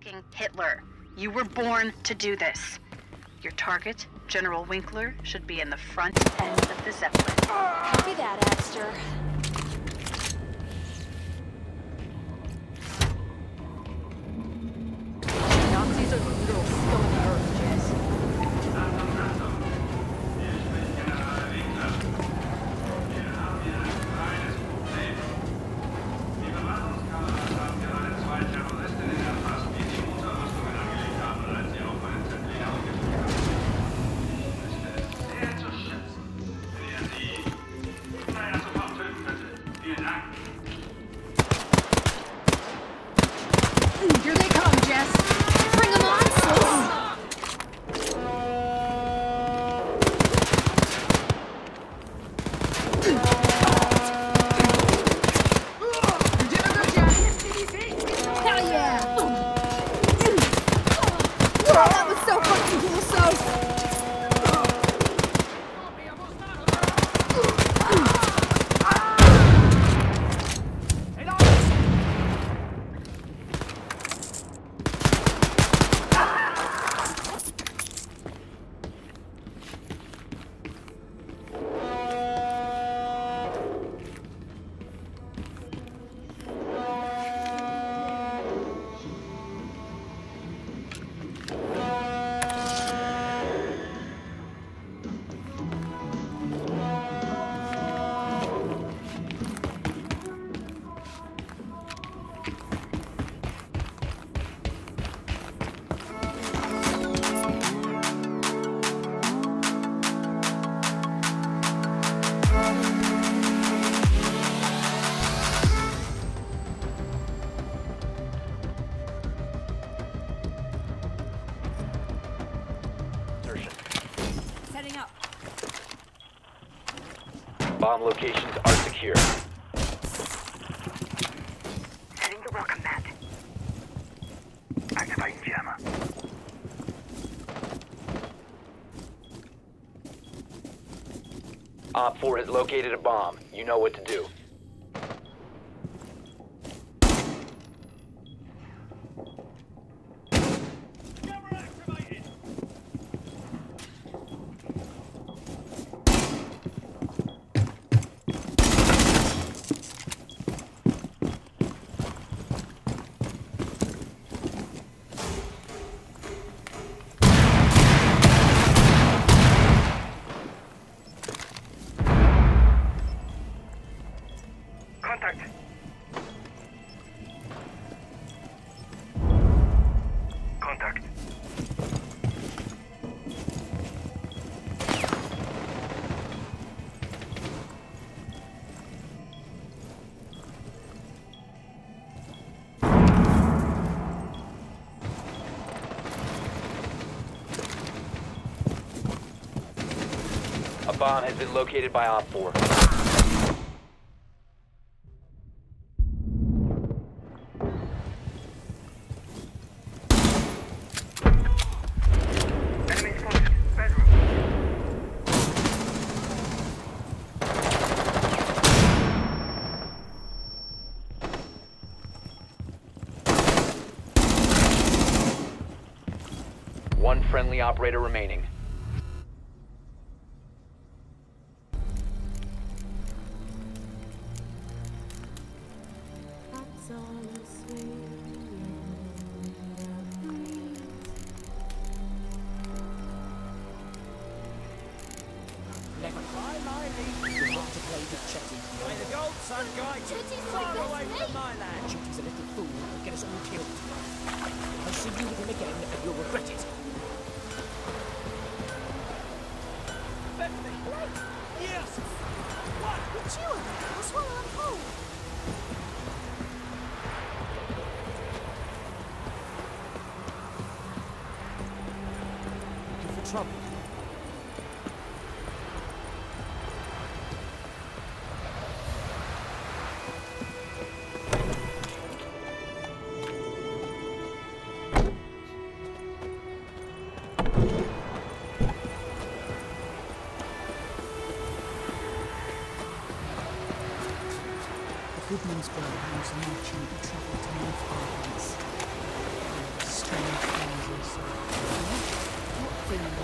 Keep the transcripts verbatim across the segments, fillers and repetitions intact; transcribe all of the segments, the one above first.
fucking Hitler. You were born to do this. Your target, General Winkler, should be in the front end of the Zeppelin. Copy that, Adster. Nazis are the little scum of the earth, Jess. Here they come, Jess. Bring them on, sis. You did a good job. Hell yeah. Whoa, that was so fucking cool, so. Setting up. Bomb locations are secure. Setting the welcome mat. Activating jammer. Op four has located a bomb. You know what to do. Contact. Contact. A bomb has been located by Op four. Enemy spotted. Bedroom. One friendly operator remaining. Never cry, Miley. You want to play with Chetty. Play the gold, son, guy. Chetty's far my best away mate. from my land. Chetty's a little fool who'll get us all killed. I'll see you with him again, and you'll regret it. Bethany! Yes! What? You're chewing. I'll swallow them whole. Looking for trouble? Goodmansburg knows no chance to travel to North Islands. training phases, so, you know, not things.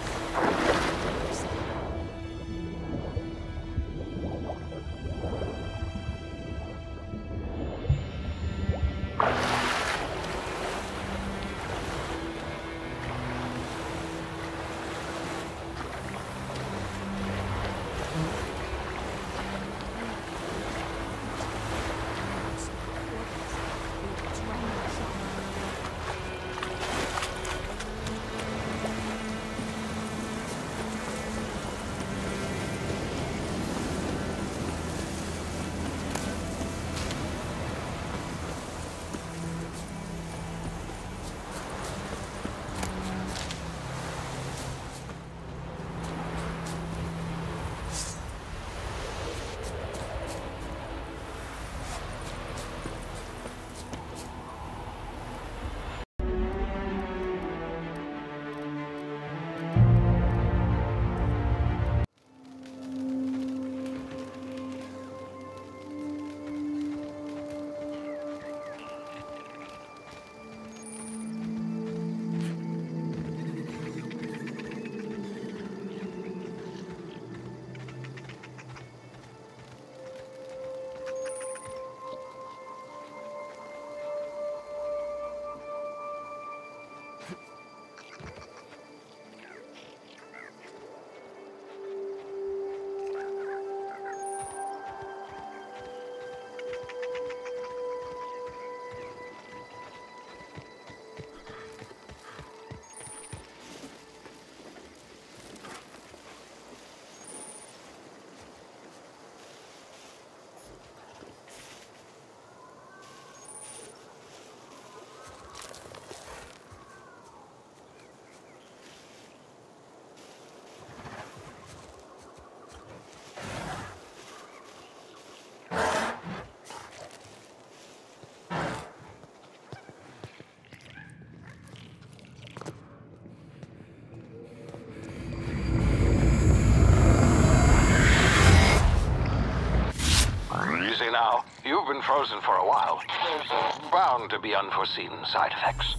Now, you've been frozen for a while. Bound to be unforeseen side effects.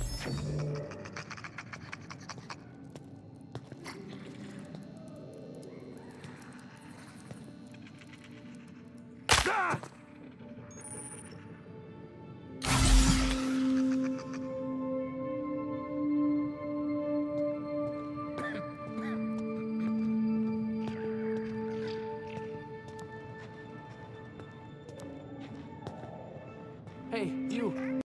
Hey, you.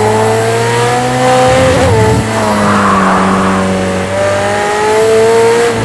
Oh,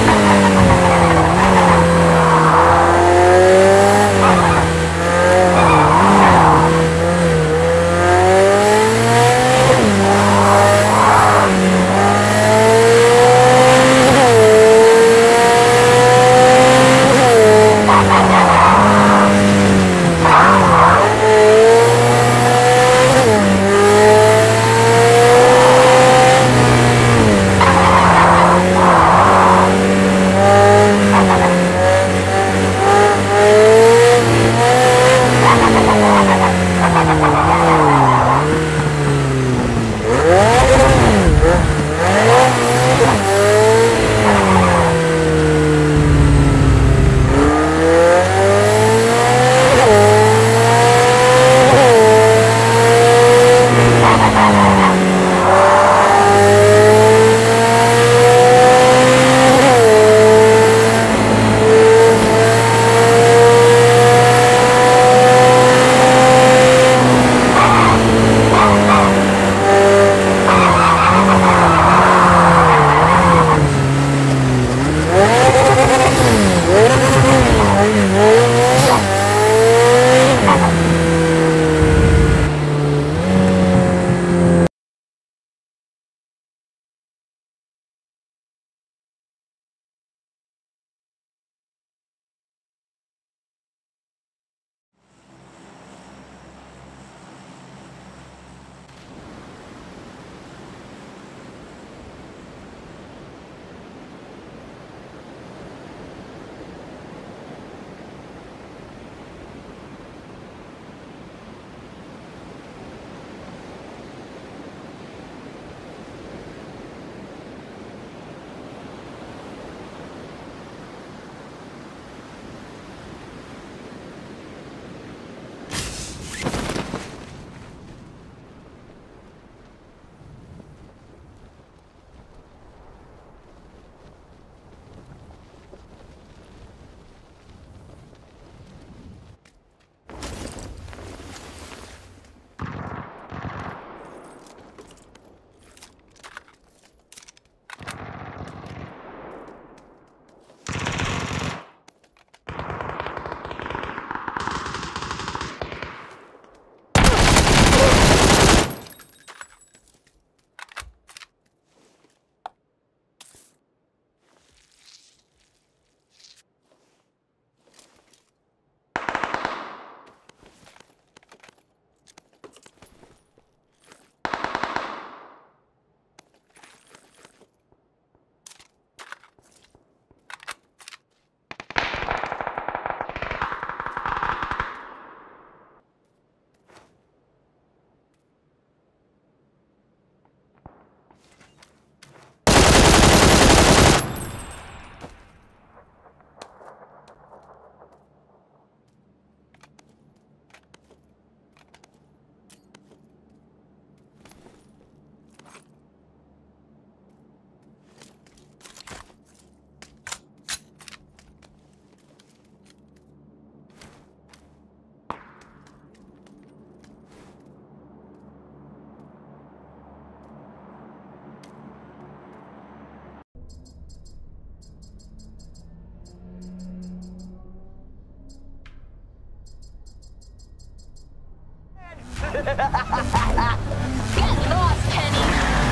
Get lost, Kenny!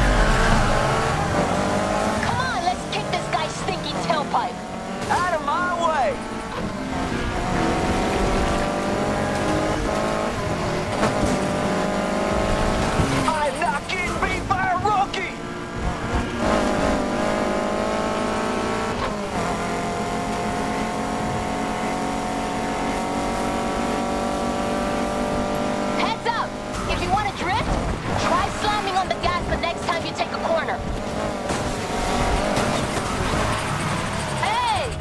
Come on, let's kick this guy's stinky tailpipe! Out of my way! I'm not getting beat by a rookie! Heads up! If you want to drift, try slamming on the gas the next time you take a corner. Hey!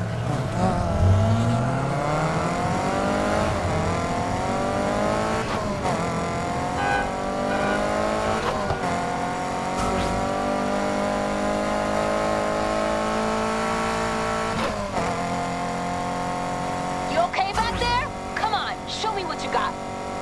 You okay back there? Come on, show me what you got.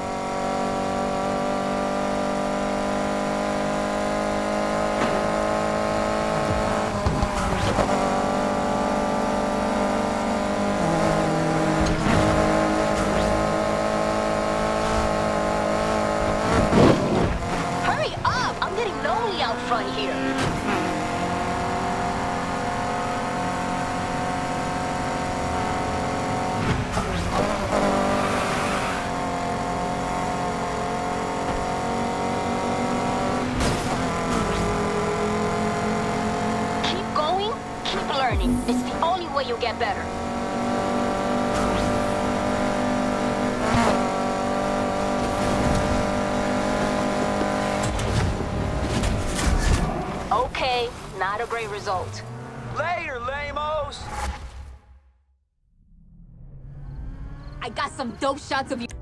Hurry up! I'm getting lonely out front here. Keep going, keep learning. It's the only way you'll get better. Okay, not a great result. Later, lamos! I got some dope shots of you.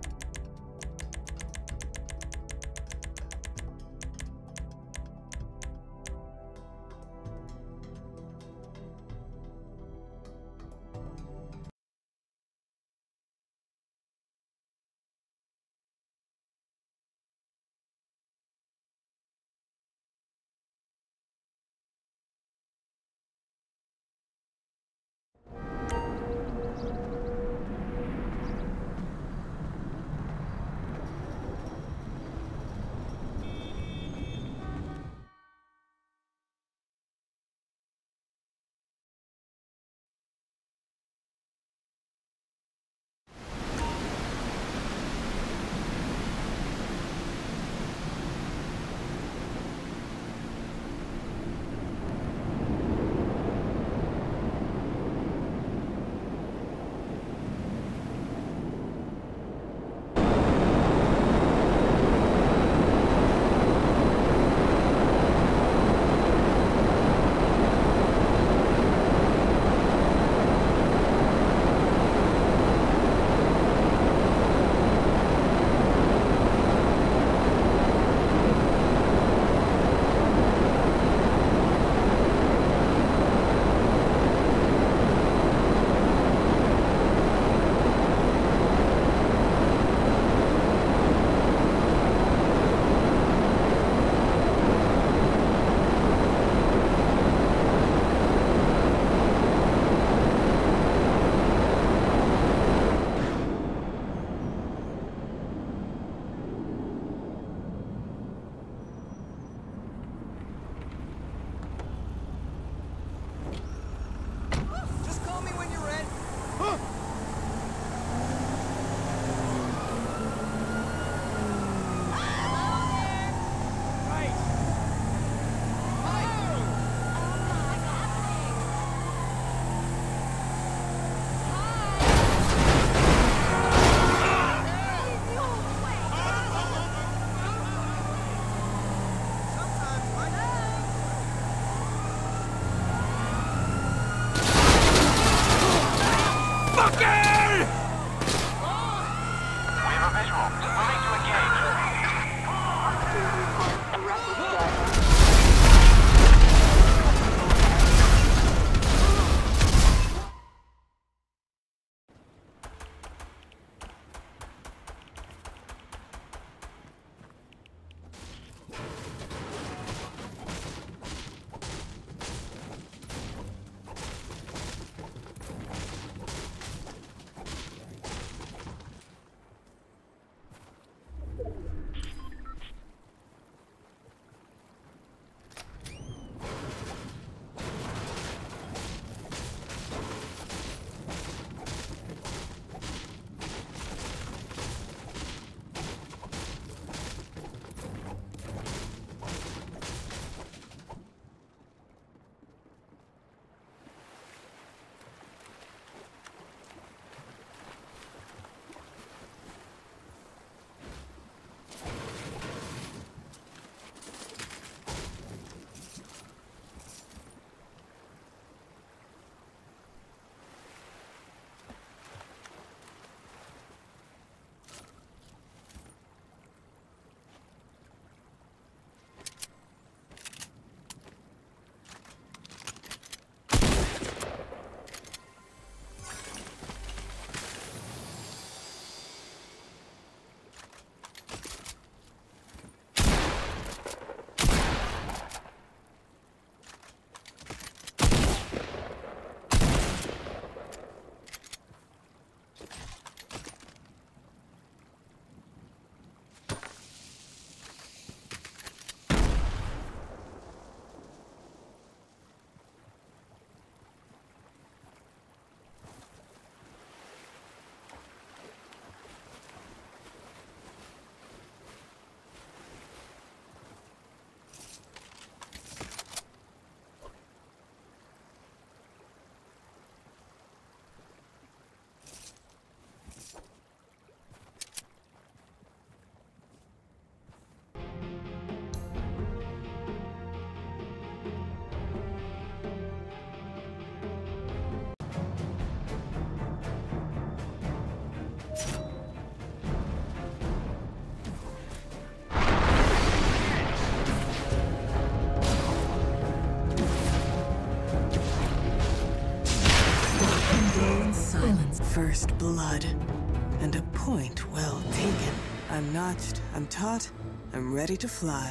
First blood. And a point well taken. I'm notched, I'm taut, I'm ready to fly.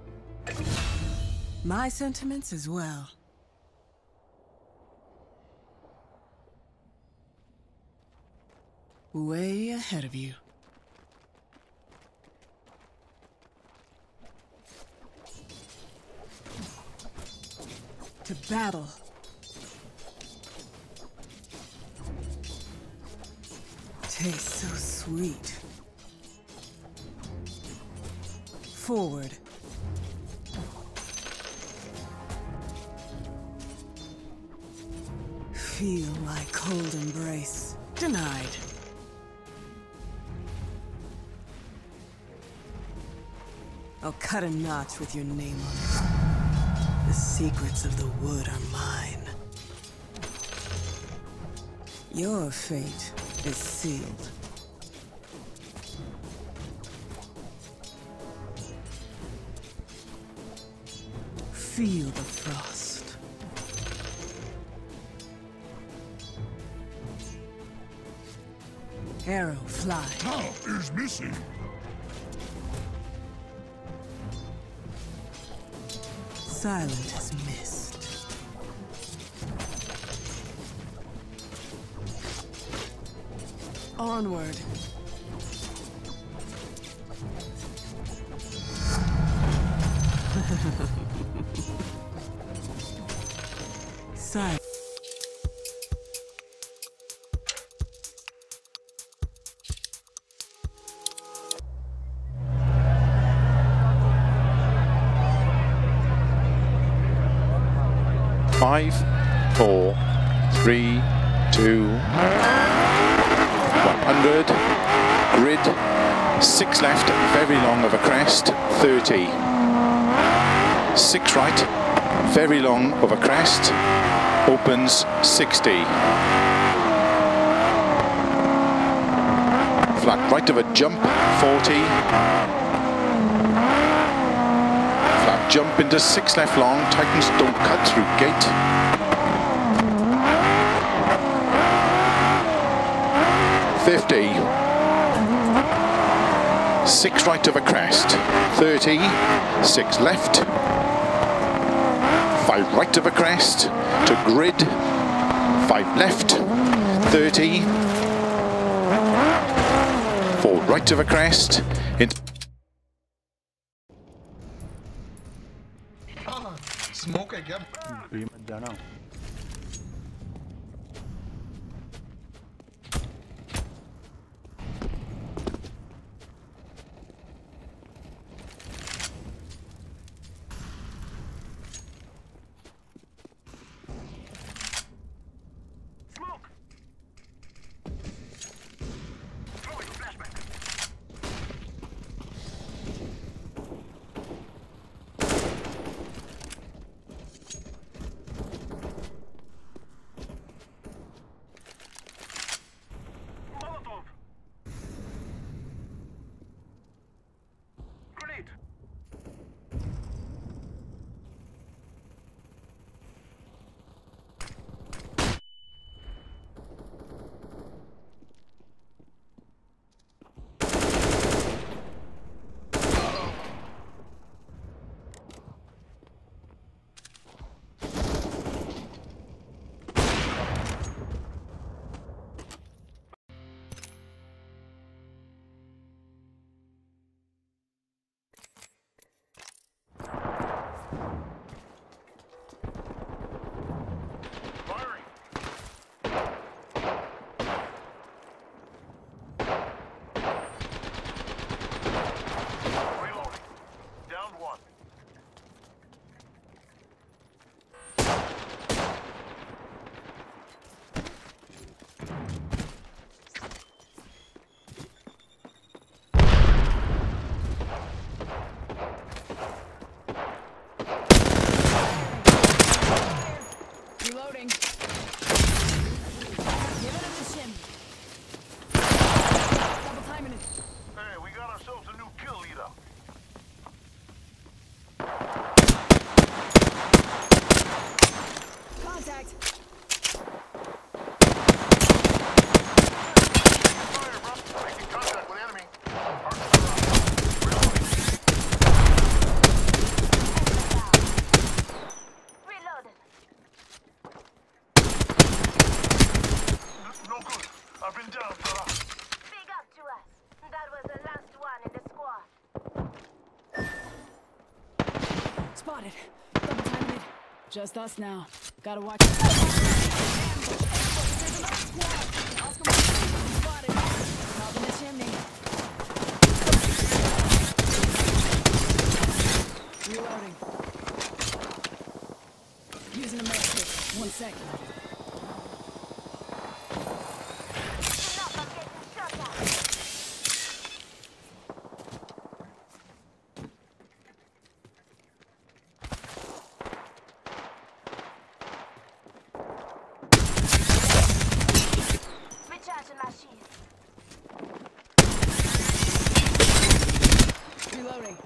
My sentiments as well. Way ahead of you. To battle. Tastes so sweet. Forward. Feel my cold embrace. Denied. I'll cut a notch with your name on it. The secrets of the wood are mine. Your fate is sealed. Feel the frost. Arrow fly. Top is missing. Silent as mist. Onward. Silent. Five, four, three, two, one hundred. Grid, six left, very long of a crest, thirty. Six right, very long of a crest, opens sixty. Flat right of a jump, forty. Flat jump into six left long, tightens, don't cut through gate. fifty. Six right of a crest, thirty. Six left. Five right of a crest to grid. Five left, thirty. Four right of a crest. Into Smoke again. Spotted. Double timing it. Just us now. Gotta watch it. Spotted. Top in the chimney. Reloading. Using a med kit. One second. Reloading.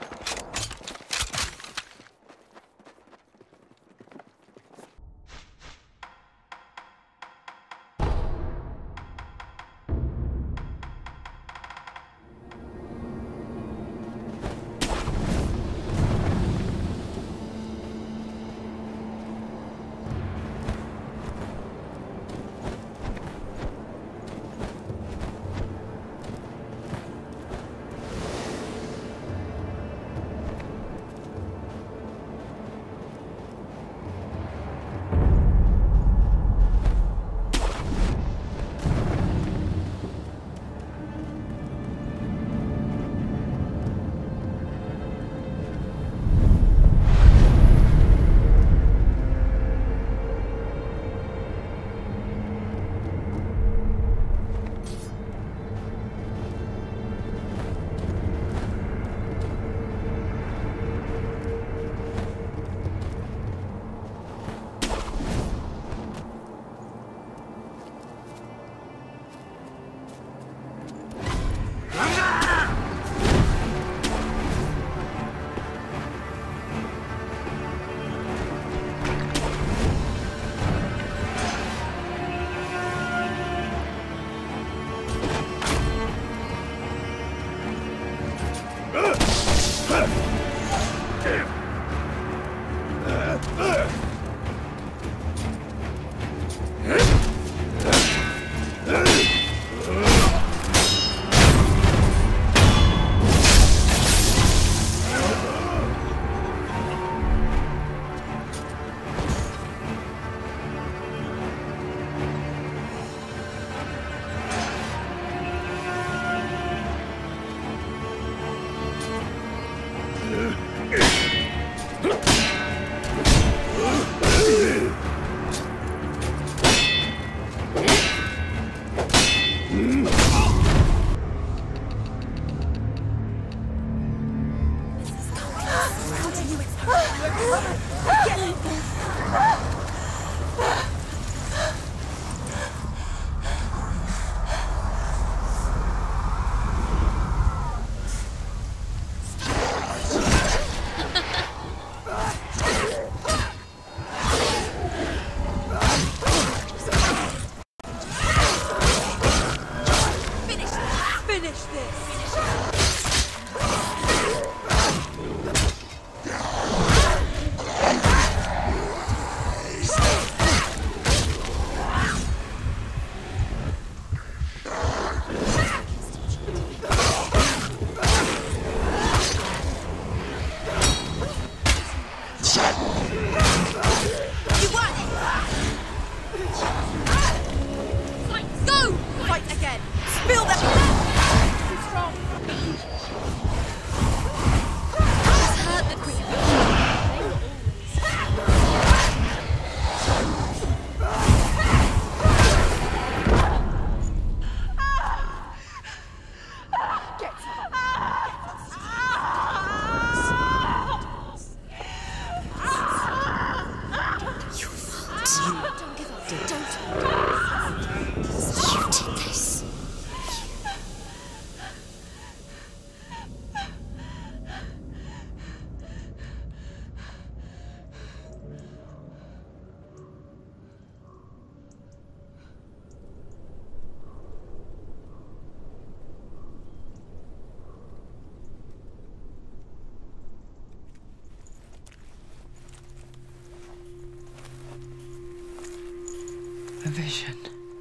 A vision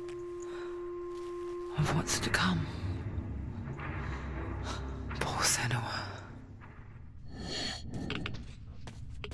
of what's to come. Poor Senua.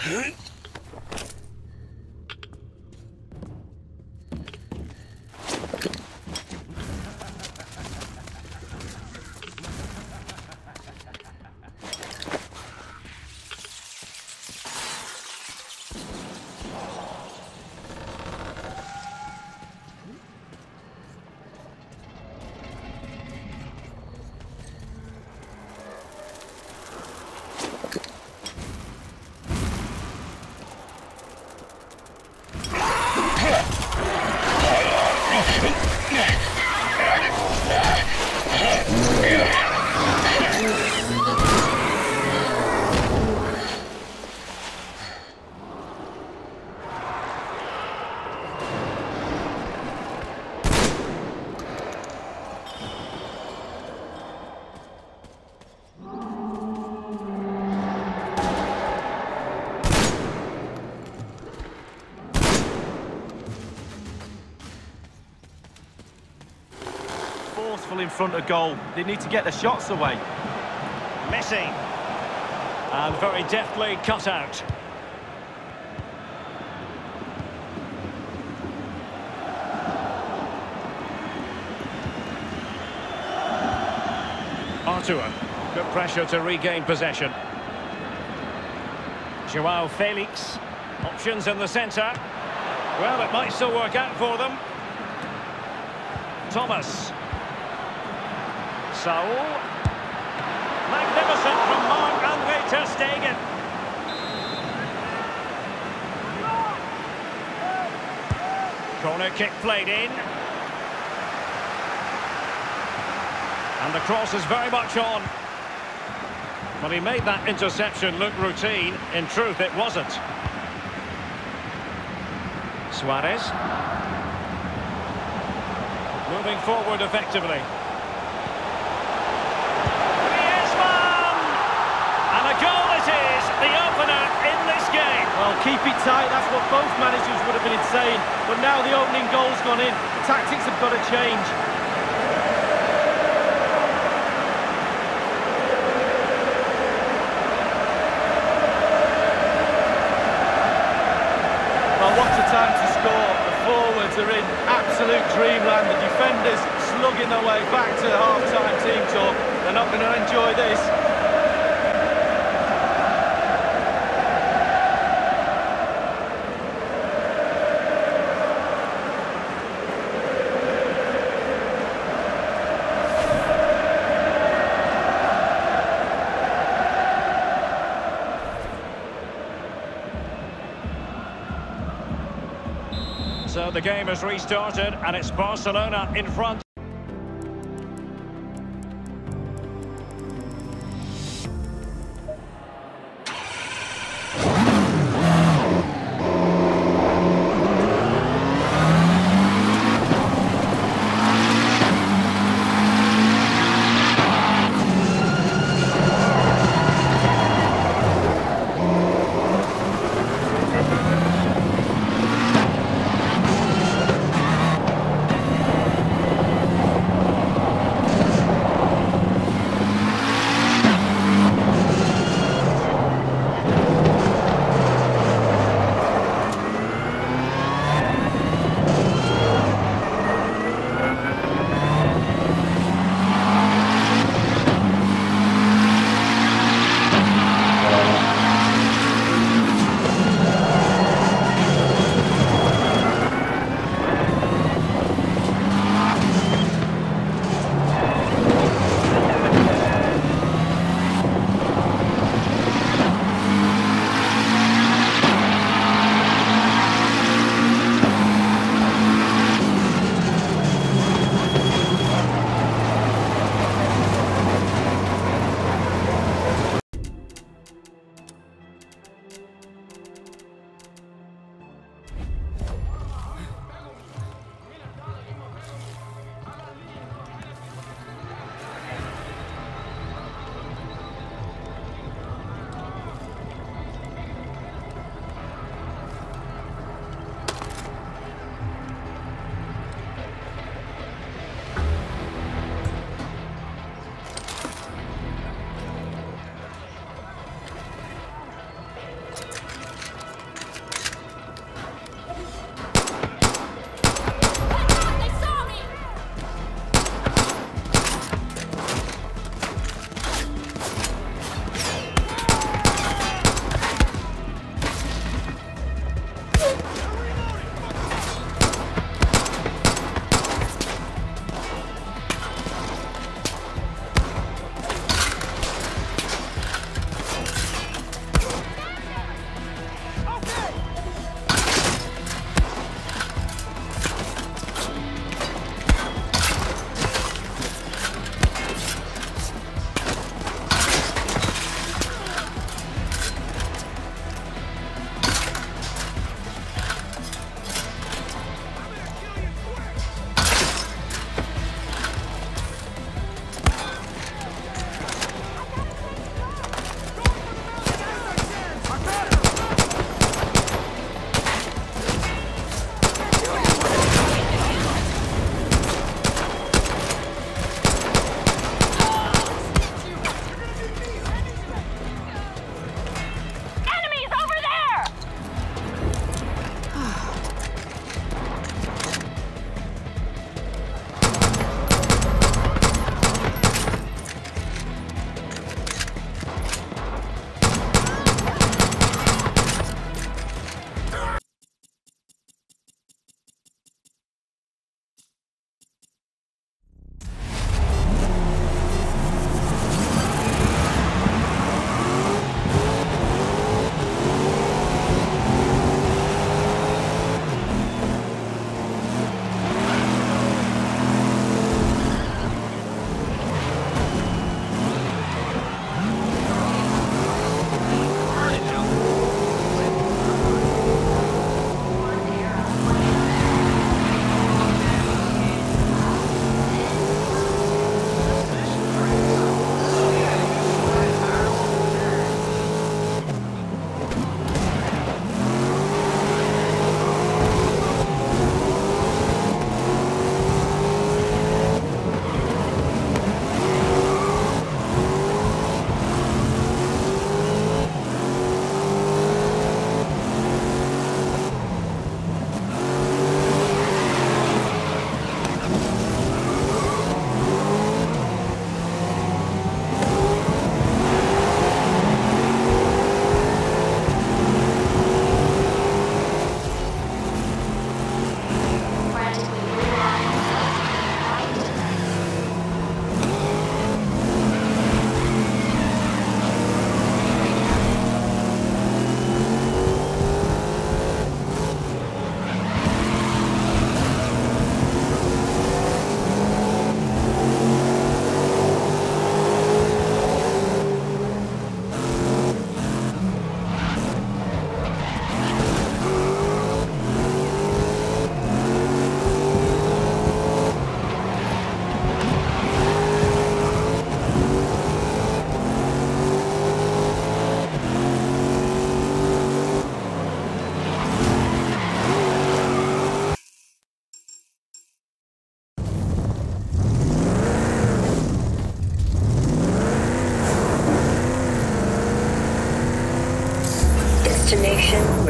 Forceful in front of goal. They need to get the shots away. Messi. And very deftly cut out. Artur. Good pressure to regain possession. Joao Felix. Options in the centre. Well, it might still work out for them. Thomas. Saul. Magnificent from Marc-Andre ter Stegen. Corner kick played in. And the cross is very much on. Well, he made that interception look routine. In truth, it wasn't. Suarez. Moving forward effectively. Griezmann! And a goal it is, the opener in this game. Well, keep it tight, that's what both managers would have been saying. But now the opening goal's gone in. The tactics have got to change. What a time to score. The forwards are in absolute dreamland. The defenders slugging their way back to the half-time team talk. They're not going to enjoy this. So the game has restarted and it's Barcelona in front.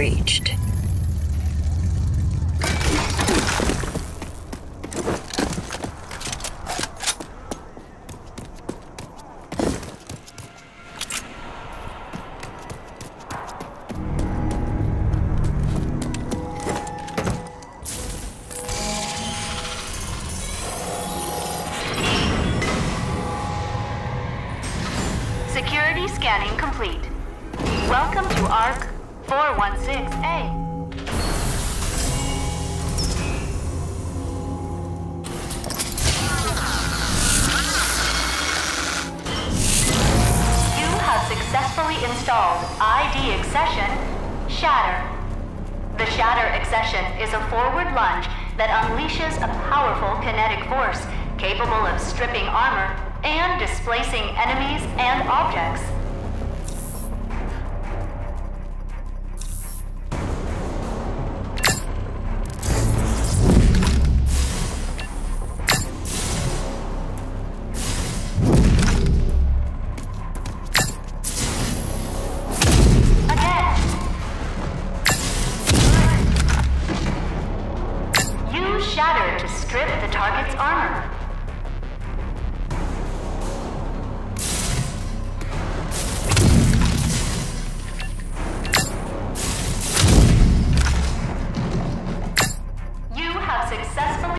breached. Security scanning complete. Welcome to ARC four one six A. You have successfully installed I D accession Shatter. The Shatter accession is a forward lunge that unleashes a powerful kinetic force capable of stripping armor and displacing enemies and objects. Again. Use Shatter to strip the target's armor. Successfully.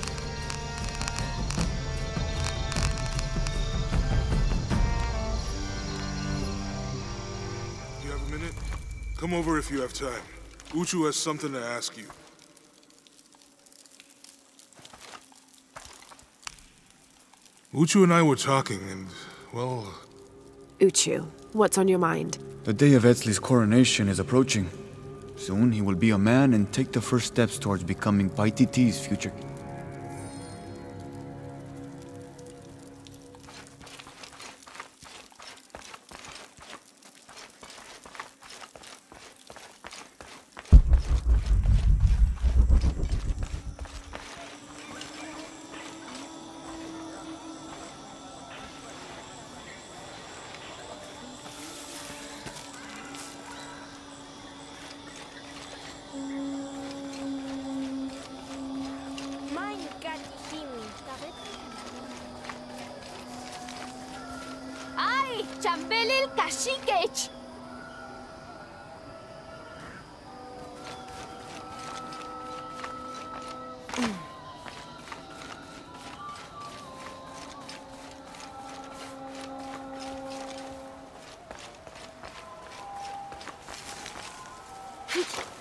You have a minute? Come over if you have time. Uchu has something to ask you. Uchu and I were talking, and, well... Uchu, what's on your mind? The day of Etzli's coronation is approaching. Soon he will be a man and take the first steps towards becoming Paititi's future. Ay, Chambelil Kashikech! Hmm.